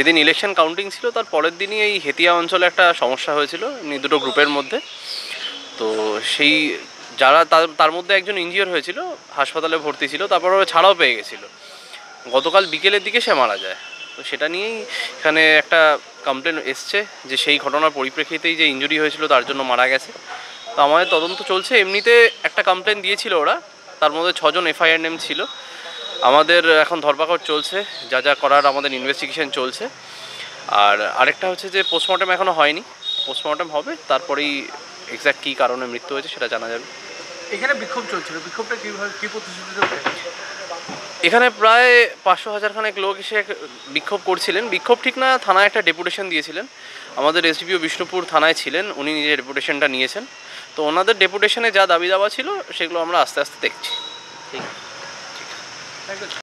যেদিন election counting ছিল তার পরের দিনই এই হেতিয়া অঞ্চলে একটা সমস্যা হয়েছিল দুটো গ্রুপের মধ্যে। তো সেই যারা তার মধ্যে একজন ইনজিওর হয়েছিল, হাসপাতালে ভর্তি ছিল, তারপর ওরা ছাড়াও পেয়ে গেছিলো। গতকাল বিকেলের দিকে সে মারা যায়। তো সেটা নিয়েই এখানে একটা কমপ্লেন এসছে যে সেই ঘটনার পরিপ্রেক্ষিতেই যে ইনজুরি হয়েছিল তার জন্য মারা গেছে। তো আমাদের তদন্ত চলছে। এমনিতে একটা কমপ্লেন দিয়েছিল ওরা, তার মধ্যে 6 জন এফআইআর নেম ছিল। আমাদের এখন ধরপাকড় চলছে, যা যা করার আমাদের ইনভেস্টিগেশন চলছে। আর আরেকটা হচ্ছে যে পোস্টমর্টম এখনও হয়নি, পোস্টমর্টম হবে, তারপরেই এক্স্যাক্ট কী কারণে মৃত্যু হয়েছে সেটা জানা যাবে। এখানে বিক্ষোভ চলছিল, বিক্ষোভটা কীভাবে কী প্রতিশ্রুতিতে উঠে? এখানে প্রায় 500,000 খানেক লোক এসে বিক্ষোভ করছিলেন। বিক্ষোভ ঠিক না, থানায় একটা ডেপুটেশন দিয়েছিলেন। আমাদের এসডিপিও বিষ্ণুপুর থানায় ছিলেন, উনি নিজে ডেপুটেশনটা নিয়েছেন। তো ওনাদের ডেপুটেশনে যা দাবি দাওয়া ছিল সেগুলো আমরা আস্তে আস্তে দেখছি। ঠিক আছে।